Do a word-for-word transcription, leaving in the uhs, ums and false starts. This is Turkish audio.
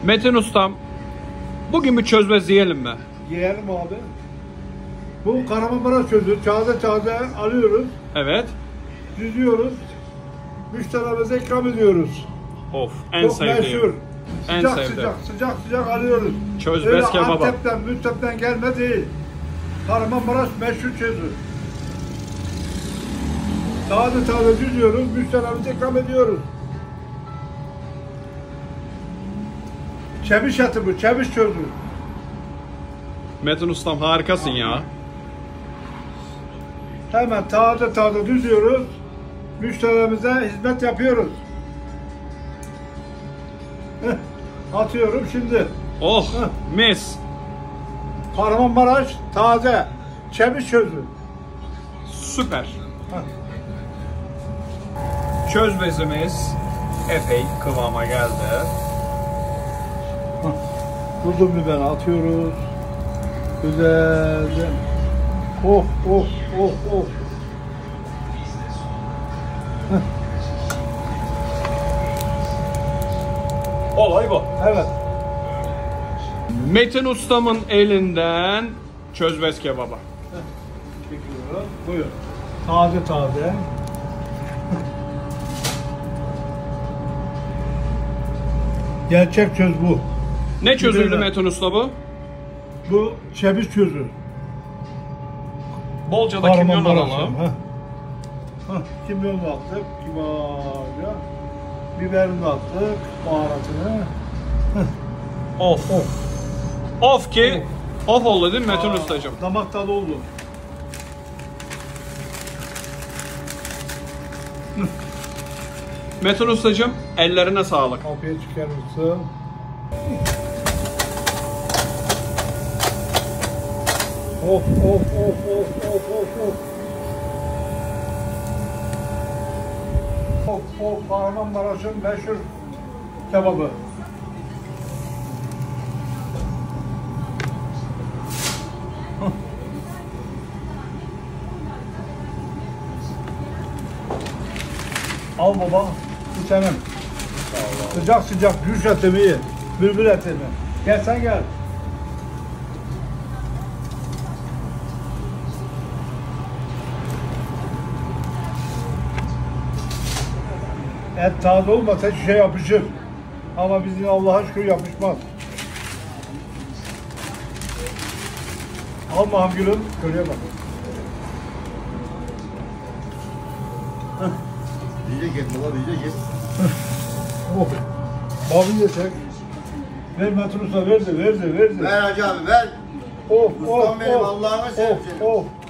Metin ustam, bugün bir çözmez yiyelim mi? Yiyelim abi. Bu Kahramanmaraş çözü. Taze taze alıyoruz. Evet. Düzüyoruz. Müşterimize ikram ediyoruz. Of, en Çok sevdiğim. meşhur. En Sıcak sevdiğim. sıcak sıcak sıcak alıyoruz. Çözmez kebaba. Antep'ten, Müntep'ten gelme değil. Kahramanmaraş meşhur çözü. Taze taze düzüyoruz. Müşterimize ikram ediyoruz. Çemiş eti bu, çemiş çözü. Metin ustam harikasın ya. Hemen taze taze düzüyoruz. Müşterimize hizmet yapıyoruz. Heh, atıyorum şimdi. Oh, Heh. mis. Kahramanmaraş taze çemiş çözü. Süper. Heh. Çözmezimiz epey kıvama geldi. Tuzlu biber atıyoruz. Güzelce. Oh oh oh oh. Olay bu. Evet. Metin ustamın elinden çözmez kebaba. Çekiyoruz. Buyur. Taze taze. Gerçek çöz bu. Ne çözüldü Biberden. Metin usta bu? Bu çemiş çözü. Bolca da kimyon Kahramanmaraş. alalım. Heh. Heh, kimyonu attık. Kibarca. Biberini attık. Baharatını. Of. Of. Of ki of oldu değil mi Metin Aa, ustacığım? damak tadı oldu. Metin ustacığım ellerine sağlık. Afiyet şeker olsun. Of of of of of of of. Of of Kahramanmaraş'ın meşhur kebabı. Al baba, bu senin. Sıcak sıcak güç etimi ye. Bülbül etimi. Gel sen gel. Et taze olmasa hiçbir şey yapışır. Ama bizim Allah'a şükür yapışmaz. Al mahgülüm, köreye bak. Diyecek et baba, diyecek et. Oh. Babi de çek. Ver Metin Usta, ver de, ver de, ver de. Ver hacı abi ver. Of, Ustam of, benim, of, Allah'ına of, seversen. of.